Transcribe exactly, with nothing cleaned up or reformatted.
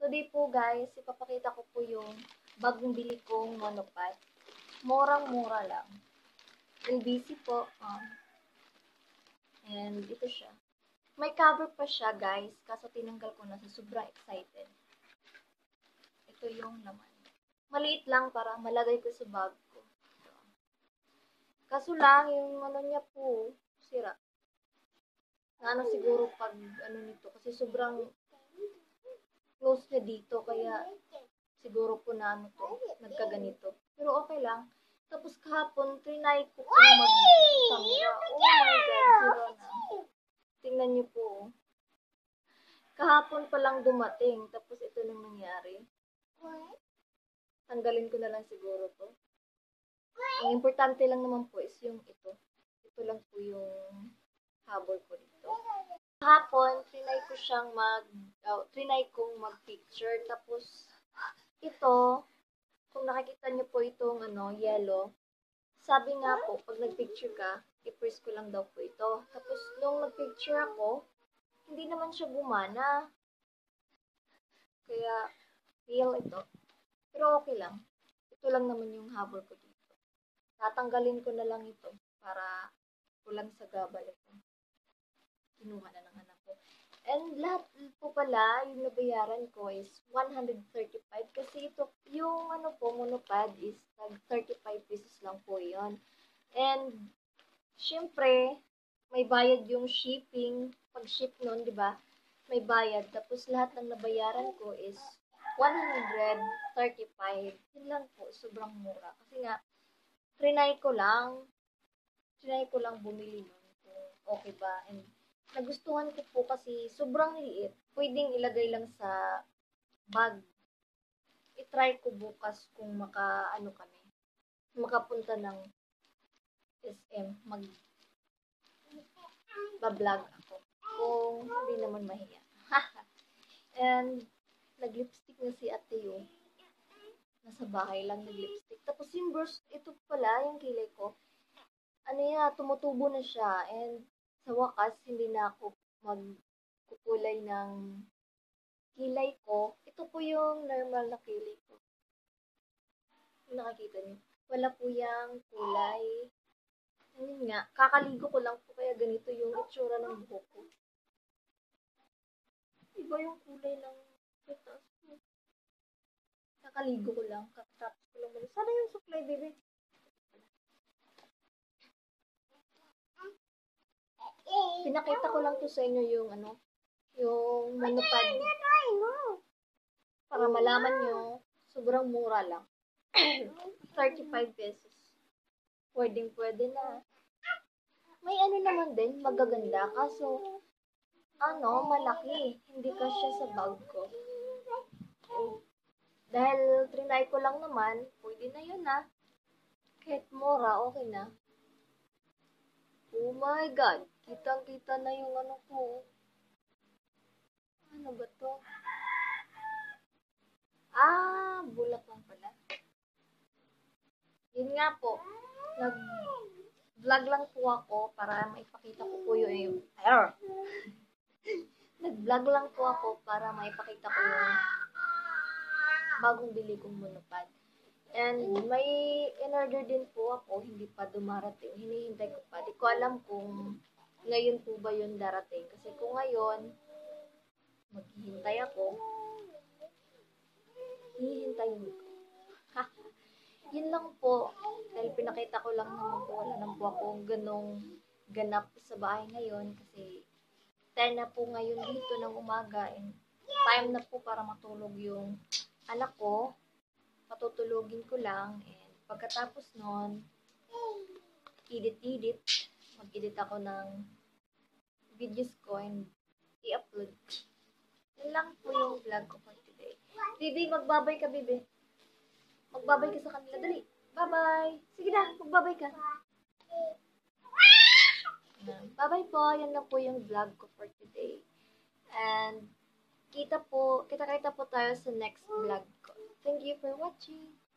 Today po guys, ipapakita ko po yung bagong bili kong monopod. Murang-mura lang. L B C po. Um, and ito siya. May cover pa siya guys, kaso tinanggal ko na sa sobrang excited. Ito yung laman. Maliit lang para malagay ko sa bag ko. Kaso lang, yung ano niya po, sira. Na ano siguro pag ano nito, kasi sobrang close niya dito, kaya siguro po na ano to, nagkaganito. Pero okay lang. Tapos kahapon, trinay ko po mag-camera. Oh my God, sira na. Tingnan niyo po. Kahapon pa lang dumating, tapos ito nang nangyari. Tanggalin ko na lang siguro to. Ang importante lang naman po is yung ito. Ito lang po yung habol ko dito. Kahapon, trinay ko siyang mag, uh, trinay kong mag-picture. Tapos, ito, kung nakikita niyo po itong ano, yellow, sabi nga po, pag nag-picture ka, i-press ko lang daw po ito. Tapos, nung nag-picture ako, hindi naman siya gumana. Kaya, real ito. Pero okay lang. Ito lang naman yung habol ko dito. Tatanggalin ko na lang ito para kulang sa gabal ito. Kinuha na ng anak ko. And lahat po pala, yung nabayaran ko is one hundred thirty-five. Kasi ito, yung ano po, monopod is nag thirty-five pesos lang po yon. And, syempre, may bayad yung shipping. Pag ship nun, di ba? May bayad. Tapos lahat ng nabayaran ko is one hundred thirty-five. Yun lang po, sobrang mura. Kasi nga, trinay ko lang. Trinay ko lang bumili nun. Kung okay ba? And, nagustuhan ko po kasi sobrang liit. Pwedeng ilagay lang sa bag. I-try ko bukas kung maka, ano kami, makapunta ng S M. Mag, ba-vlog ako. Kung hindi naman mahiya. And, nag-lipstick na si ate yung nasa bahay lang nag-lipstick. Tapos yung brush, ito pala, yung kilay ko, ano yan, tumutubo na siya. And, sa wakas, hindi na ako magkukulay ng kilay ko. Ito po yung normal na kilay ko. Nakikita niyo. Wala po yung kulay. Ayun nga, kakaligo ko lang po kaya ganito yung itsura ng buhok ko. Iba yung kulay ng pitas ko. Kakaligo ko lang, kakatapos ko lang. Sana yung suklay, baby. Pinakita ko lang to sa inyo yung ano, yung monopod. Para malaman nyo, sobrang mura lang. thirty-five pesos. Pwedeng pwede na. May ano naman din, magaganda. Kaso, ano, malaki. Hindi kasya sa bag ko. Dahil trinay ko lang naman, pwede na yun ah. Kahit mura, okay na. Oh my God. Kitang-kita na yung ano ko. Ano ba to? Ah, bulat lang pala. Yun nga po. Nag-vlog lang po ako para maipakita ko po yung... Error! Nag-vlog lang po ako para maipakita ko yung bagong bili kong monopod. And may in-order din po ako, hindi pa dumarating. Hinihintay ko pa. Di ko alam kung ngayon po ba yun darating. Kasi kung ngayon, maghihintay ako, hihintayin ko. Yun lang po. Dahil pinakita ko lang naman po, wala naman po akong ganong ganap sa bahay ngayon. Kasi ten na po ngayon dito ng umaga. And time na po para matulog yung anak ko. Patutulogin ko lang. And pagkatapos nun, edit-edit. Mag-edit ako ng videos ko and i-upload. Yun lang po yung vlog ko for today. Bibi, magbabay ka, Bibi. Magbabay ka sa kanila. Dali. Bye-bye. Sige na, magbabay ka. Bye-bye po. Yan lang po yung vlog ko for today. And kita po, kita-kita po tayo sa next vlog ko. Thank you for watching.